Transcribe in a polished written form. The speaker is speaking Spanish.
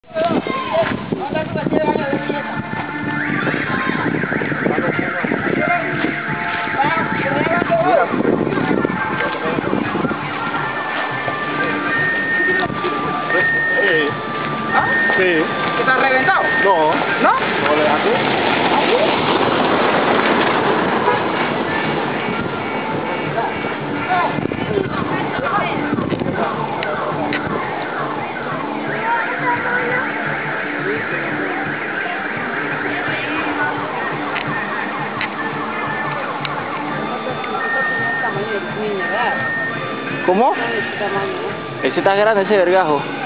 ¿Ah? Sí. ¿Está reventado? No. ¿No? No le hago. ¿Cómo? Ese está grande, ese vergajo.